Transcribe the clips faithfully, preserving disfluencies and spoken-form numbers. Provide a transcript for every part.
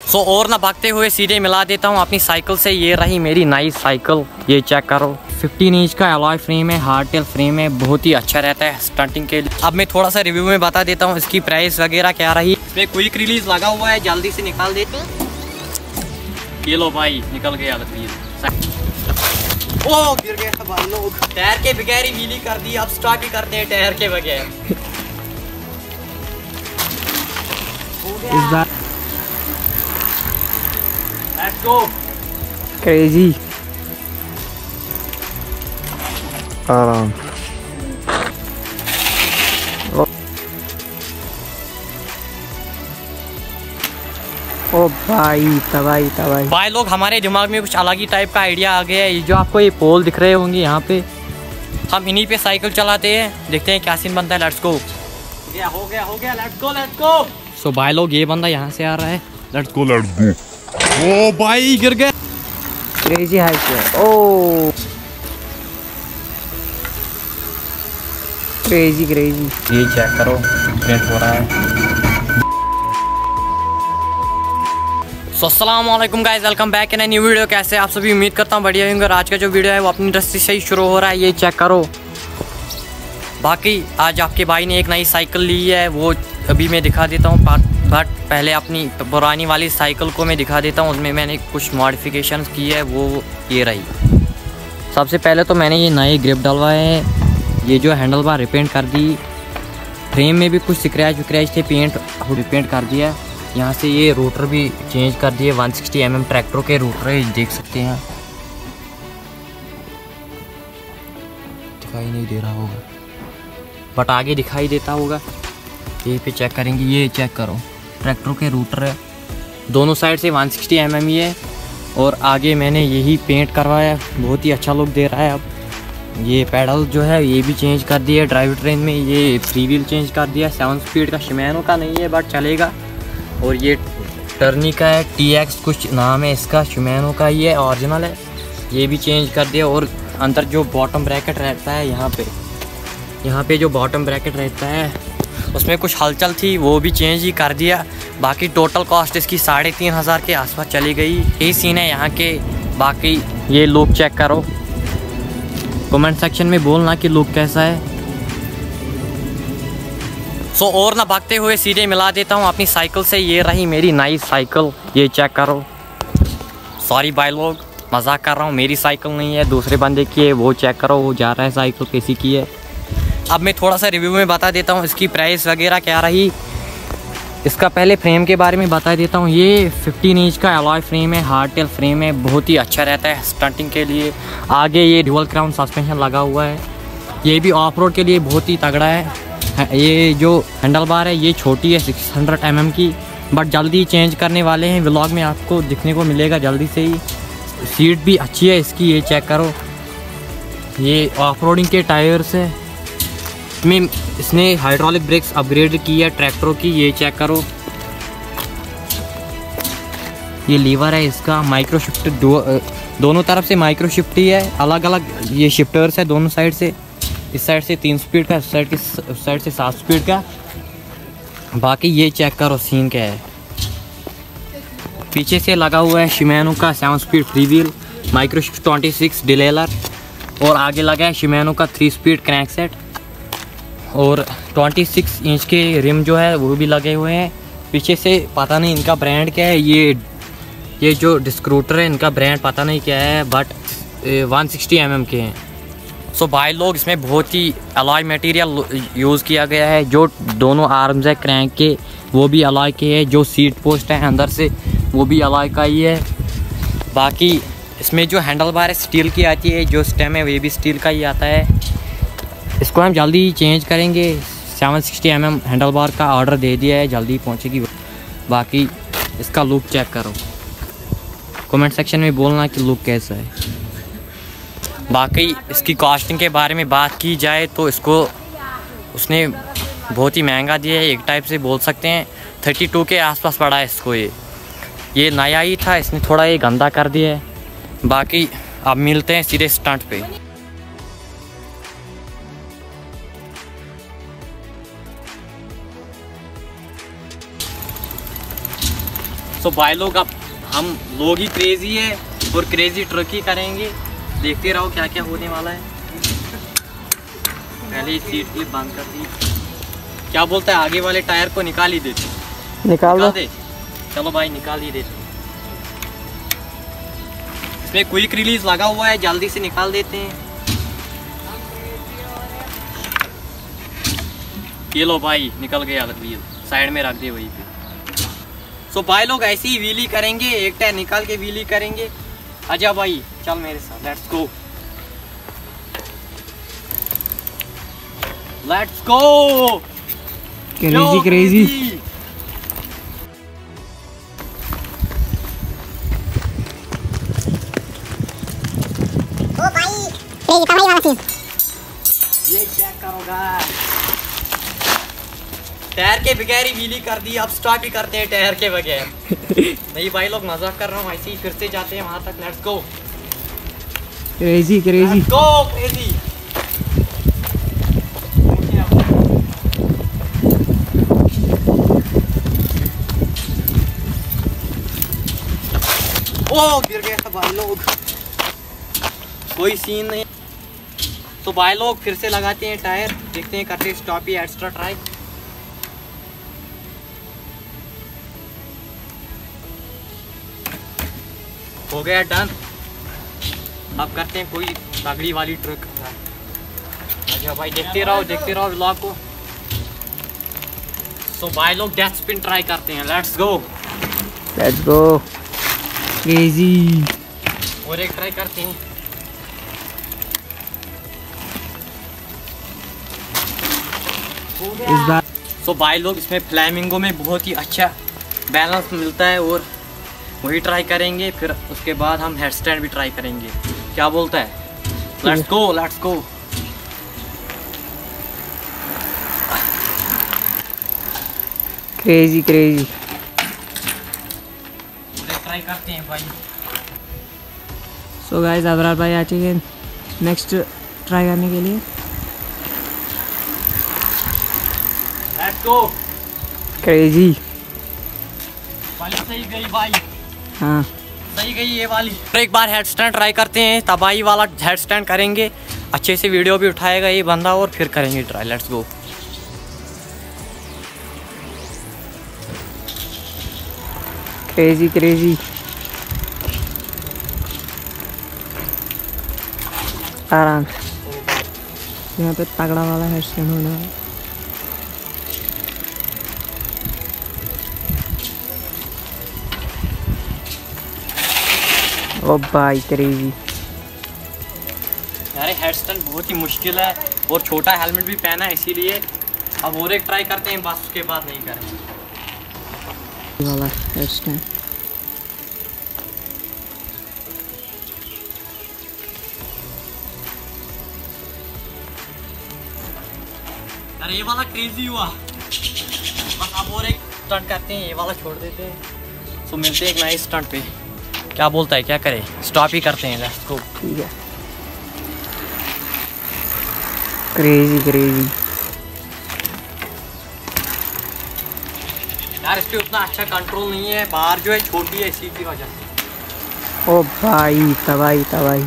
सो और ना भागते हुए सीधे मिला देता हूँ अपनी साइकिल से। ये रही मेरी नई साइकिल, ये चेक करो। फिफ्टीन इंच का अलॉय फ्रेम है, हार्ड टेल फ्रेम है, बहुत ही अच्छा रहता है स्टंटिंग के लिए। अब मैं थोड़ा सा रिव्यू में बता देता हूँ इसकी प्राइस वगैरह क्या रही। इसमें क्विक रिलीज लगा हुआ है, जल्दी से निकाल देते हैं। ये लो भाई, निकल गया रिलीज। ओ गिर गया भाई लोग, टायर के बगैर ही व्हीली कर दी। अब स्टार्ट ही करते हैं टायर के बगैर। इस बार लेट्स गो। क्रेजी आराम। ओ भाई तबाही तबाही भाई लोग, हमारे दिमाग में कुछ अलग ही टाइप का आइडिया आ गया है। ये जो आपको ये पोल दिख रहे होंगे यहाँ पे, हम इन्हीं पे साइकिल चलाते हैं, देखते हैं क्या सीन बनता है। Let's go. हो गया हो गया हो गया, let's go let's go. So भाई लोग, ये बंदा यहाँ से आ रहा है। लेट्स गो लेट्स गो। ओ भाई गिर गए। क्रेजी हाइट है। Oh crazy crazy. ये चेक करो, प्रिंट हो रहा है। सो अस्सलाम वालेकुम guys, welcome back in new video. कैसे आप सभी, उम्मीद करता हूँ बढ़िया होंगे। और आज का जो वीडियो है वो अपनी इंडस्ट्री से ही शुरू हो रहा है। ये चेक करो। बाकी आज आपके भाई ने एक नई साइकिल ली है, वो अभी मैं दिखा देता हूँ। बट पहले अपनी पुरानी वाली साइकिल को मैं दिखा देता हूँ, उसमें मैंने कुछ मॉडिफिकेशन की है, वो ये रही। सबसे पहले तो मैंने ये नए ग्रिप डलवाए हैं। ये जो हैंडल बार रिपेंट कर दी, फ्रेम में भी कुछ स्क्रैच विक्रैच थे, पेंट रिपेंट कर दिया। यहाँ से ये रोटर भी चेंज कर दिए। One sixty M M tractor के रोटर है, देख सकते हैं। दिखाई नहीं दे रहा होगा बट आगे दिखाई देता होगा। ये पे चेक करेंगे, ये चेक करो, ट्रैक्टर के रोटर है। दोनों साइड से वन सिक्सटी एम एम ही है। और आगे मैंने यही पेंट करवाया, बहुत ही अच्छा लुक दे रहा है। अब ये पैडल जो है ये भी चेंज कर दिया ड्राइव ट्रेन में। ये फ्री व्हील चेंज कर दिया, सेवन स्पीड का, शिमैनो का नहीं है बट चलेगा। और ये टर्नी का है, टी एक्स कुछ नाम है इसका, शिमैनो का ही है, ओरिजिनल है। ये भी चेंज कर दिया। और अंदर जो बॉटम ब्रैकेट रहता है, यहाँ पे यहाँ पे जो बॉटम ब्रैकेट रहता है उसमें कुछ हलचल थी, वो भी चेंज ही कर दिया। बाकी टोटल कॉस्ट इसकी साढ़े तीन हज़ार के आसपास चली गई। यही सीन है यहाँ के। बाकी ये लुक चेक करो, कमेंट सेक्शन में बोलना कि लुक कैसा है। सो so, और ना भागते हुए सीधे मिला देता हूँ अपनी साइकिल से। ये रही मेरी नई साइकिल, ये चेक करो। सॉरी भाई लोग, मजाक कर रहा हूँ, मेरी साइकिल नहीं है, दूसरे बंदे की है। वो चेक करो, वो जा रहा है साइकिल किसी की है। अब मैं थोड़ा सा रिव्यू में बता देता हूँ इसकी प्राइस वगैरह क्या रही। इसका पहले फ्रेम के बारे में बता देता हूँ। ये फिफ्टीन इंच का अलॉय फ्रेम है, हार्ड टेल फ्रेम है, बहुत ही अच्छा रहता है स्टंटिंग के लिए। आगे ये ड्यूल क्राउन सस्पेंशन लगा हुआ है। ये भी ऑफ रोड के लिए बहुत ही तगड़ा है। ये जो हैंडल बार है ये छोटी है, सिक्स हंड्रेड एम एम की, बट जल्दी चेंज करने वाले हैं। व्लॉग में आपको दिखने को मिलेगा जल्दी से ही। सीट भी अच्छी है इसकी, ये चेक करो। ये ऑफ रोडिंग के टायर्स है। इसमें इसने हाइड्रोलिक ब्रेक्स अपग्रेड की है ट्रैक्टरों की, ये चेक करो। ये लीवर है इसका, माइक्रो शिफ्ट, दो, दोनों तरफ से माइक्रो शिफ्ट ही है। अलग अलग ये शिफ्टर्स है दोनों साइड से। इस साइड से तीन स्पीड का, इस साइड की उस साइड से सात स्पीड का। बाकी ये चेक करो सीन क्या है। पीछे से लगा हुआ है शिमैनो का seven speed free wheel, micro shift twenty six derailleur. और आगे लगा है शिमैनो का थ्री स्पीड क्रैंक सेट। और ट्वेंटी सिक्स इंच के रिम जो है वो भी लगे हुए हैं। पीछे से पता नहीं इनका ब्रांड क्या है। ये ये जो डिस्क्रूटर है इनका ब्रांड पता नहीं क्या है, but one sixty M M के हैं। सो so, भाई लोग, इसमें बहुत ही अलॉय मटेरियल यूज़ किया गया है। जो दोनों आर्म्स है क्रैंक के वो भी अलॉय के है। जो सीट पोस्ट है अंदर से वो भी अलॉय का ही है। बाकी इसमें जो हैंडल बार है स्टील की आती है, जो स्टेम है वो भी स्टील का ही आता है। इसको हम जल्दी ही चेंज करेंगे। Seven sixty M M handle bar का ऑर्डर दे दिया है, जल्दी पहुँचेगी। बाकी इसका लुक चेक करो, कमेंट सेक्शन में बोलना कि लुक कैसा है। बाकी इसकी कॉस्टिंग के बारे में बात की जाए तो इसको उसने बहुत ही महंगा दिया है, एक टाइप से बोल सकते हैं। थर्टी टू के आसपास पड़ा है इसको। ये ये नया ही था, इसने थोड़ा ये गंदा कर दिया है। बाकी अब मिलते हैं सीधे स्टंट पे। सो सो भाई लोग अब हम लोग ही क्रेजी है और क्रेजी ट्रक ही करेंगे। देखते रहो क्या क्या होने वाला है। पहले ही सीट क्लिप बंद कर दी। क्या बोलता है, आगे वाले टायर को निकाल ही देते। निकाल, निकाल दे। चलो भाई निकाल ही देते। इसमें क्विक रिलीज लगा हुआ है, जल्दी से निकाल देते हैं। ये लो भाई, निकल गया व्हील, साइड में रख दे वहीं पे। सो भाई लोग ऐसे ही व्हीली करेंगे, एक टायर निकाल के व्हीली करेंगे। आजा भाई चल मेरे साथ, let's go let's go. Crazy crazy. ओ भाई क्रेजी का भाई वाला सीन। ये चेक करो गाइस, टायर के बगैर ही व्हीली कर दी। अब स्टार्ट ही करते हैं टायर के बगैर। नहीं भाई लोग मजाक कर रहा हूँ, ऐसे ही फिर से जाते हैं वहां तक। Let's go crazy crazy. Go crazy. ओ गिर गया था भाई लोग, कोई सीन नहीं। तो भाई लोग फिर से लगाते हैं टायर, देखते हैं करते स्टॉप ही एक्स्ट्रा ट्राई। हो गया डन। अब करते हैं कोई तगड़ी वाली ट्रक। अच्छा भाई देखते रहो देखते रहो व्लॉग को। सो भाई लोग डेथ स्पिन ट्राई करते हैं। Let's go let's go crazy. और एक ट्राई करते हैं। इस बार सो भाई लोग इसमें फ्लैमिंगो में बहुत ही अच्छा बैलेंस मिलता है और वही ट्राई करेंगे। फिर उसके बाद हम हेड स्टैंड भी ट्राई करेंगे। क्या बोलता है? Let's go let's go. Crazy crazy. Try करते हैं भाई। सो गाइस अबरार भाई आ चुके हैं नेक्स्ट ट्राई करने के लिए। Let's go. क्रेजी। वाली सही गई भाई। हाँ सही गई ये वाली। तो एक बार हेड स्टैंड ट्राई करते हैं, तबाही वाला हेड स्टैंड करेंगे। अच्छे से वीडियो भी उठाएगा ये बंदा और फिर करेंगे try. Let's go. Crazy crazy. आराम से, यहाँ पे तगड़ा वाला हेड स्टैंड होना है। ओ भाई क्रेजी। यार हेड स्टैंड बहुत ही मुश्किल है और छोटा हेलमेट भी पहना है इसीलिए। अब और एक ट्राई करते हैं, बस उसके बाद नहीं करेंगे वाला हेड स्टैंड। अरे ये वाला क्रेजी हुआ। बस अब और एक स्टंट करते हैं, ये वाला छोड़ देते हैं। तो मिलते हैं एक नए स्टंट पे। क्या बोलता है, क्या करें? स्टॉप ही करते हैं। Let's go. ठीक है। Crazy crazy. यार इस पे उतना अच्छा कंट्रोल नहीं है, बाहर जो है छोटी है इसी की वजह से। ओ भाई तबाही तबाही।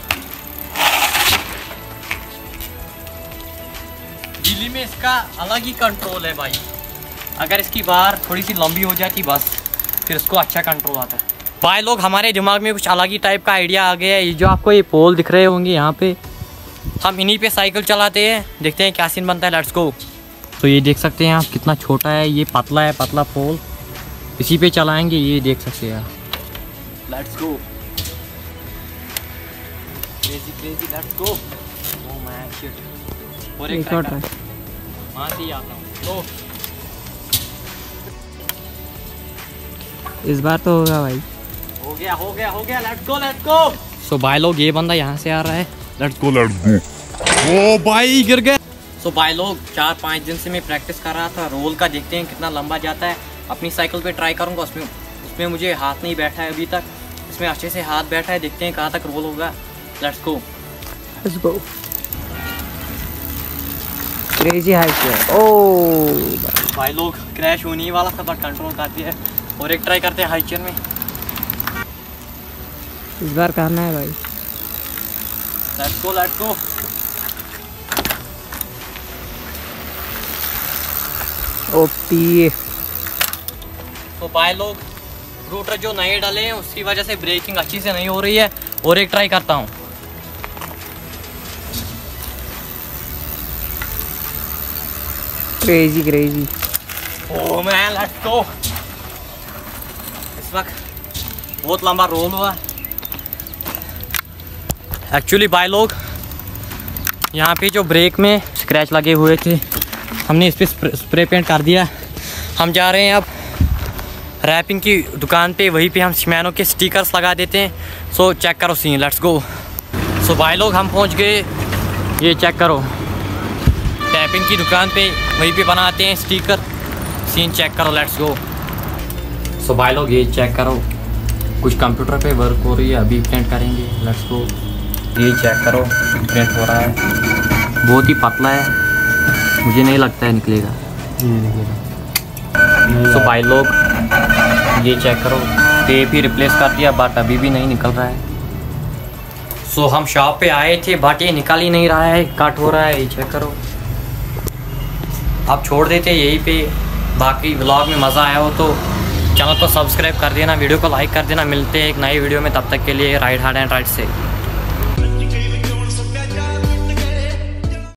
दिल्ली में इसका अलग ही कंट्रोल है भाई। अगर इसकी बार थोड़ी सी लंबी हो जाती बस, फिर इसको अच्छा कंट्रोल आता है। भाई लोग हमारे दिमाग में कुछ अलग ही टाइप का आइडिया आ गया है। ये जो आपको ये पोल दिख रहे होंगे यहाँ पे, हम इन्हीं पे साइकिल चलाते हैं। देखते हैं क्या सीन बनता है। Let's go. तो ये देख सकते हैं आप कितना छोटा है, ये पतला है, पतला पोल। इसी पे चलाएंगे, ये देख सकते हैं आप। Let's go. Crazy crazy let's go. Oh man shit. और एक एक और ट्राई। वहाँ से ही आता हूँ। तो इस बार तो होगा भाई। हो गया हो गया हो गया। Let's go let's go. So भाई लोग ये बंदा यहाँ से आ रहा है। लेट्स गो लेट्स गो। ओ भाई गिर गए। सो भाई लोग चार पाँच दिन से मैं प्रैक्टिस कर रहा था रोल का। देखते हैं कितना लंबा जाता है। अपनी साइकिल पे ट्राई करूँगा। उसमें उसमें मुझे हाथ नहीं बैठा है अभी तक। इसमें अच्छे से हाथ बैठा है। देखते हैं कहाँ तक रोल होगा। Let's go let's go. Crazy height है। ओ भाई लोग क्रैश होने ही वाला था, बट कंट्रोल कर दिया। और एक ट्राई करते हैं हाई चेन में। इस बार करना है भाई। Let's go let's go. OP. तो भाई लोग रूटर जो नए डाले हैं उसकी वजह से ब्रेकिंग अच्छी से नहीं हो रही है। और एक ट्राई करता हूँ। Crazy crazy. Oh man let's go. इस वक्त बहुत लंबा रोल हुआ। एक्चुअली भाई लोग यहाँ पे जो ब्रेक में स्क्रैच लगे हुए थे हमने इस पर स्प्रे, स्प्रे पेंट कर दिया। हम जा रहे हैं अब रैपिंग की दुकान पे, वहीं पे हम शिमानो के स्टिकर्स लगा देते हैं। सो चेक करो सीन, लेट्स गो। सो भाई लोग हम पहुँच गए, ये चेक करो टैपिंग की दुकान पे, वहीं पे बनाते हैं स्टिकर। सीन चेक करो, लेट्स गो। सो भाई लोग ये चेक करो, कुछ कंप्यूटर पे वर्क हो रही है, अभी प्रिंट करेंगे, लेट्स गो। ये चेक करो प्रिंट हो रहा है, बहुत ही पतला है, मुझे नहीं लगता है निकलेगा। सो भाई लोग ये चेक करो, टेप ही रिप्लेस कर दिया बट अभी भी नहीं निकल रहा है। सो हम शॉप पे आए थे बट ये निकल ही नहीं रहा है, कट हो रहा है, ये चेक करो। आप छोड़ देते यहीं पे। बाकी व्लॉग में मज़ा आया हो तो चैनल को सब्सक्राइब कर देना, वीडियो को लाइक कर देना। मिलते हैं एक नई वीडियो में, तब तक के लिए राइट हार्ड एंड राइट से।